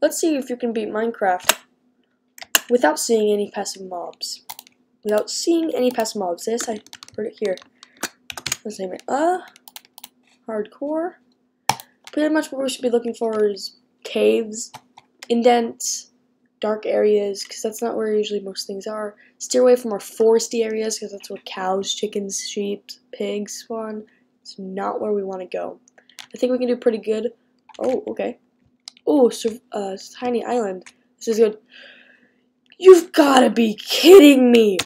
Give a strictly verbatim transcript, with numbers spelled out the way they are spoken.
let's see if you can beat Minecraft without seeing any passive mobs. Without seeing any passive mobs. This, I heard it here. Let's name it. Uh, hardcore. Pretty much what we should be looking for is caves, indents, dark areas, because that's not where usually most things are. Steer away from our foresty areas, because that's where cows, chickens, sheep, pigs spawn. It's not where we want to go. I think we can do pretty good. Oh, okay. Oh, so, uh, tiny island. This is good. You've got to be kidding me!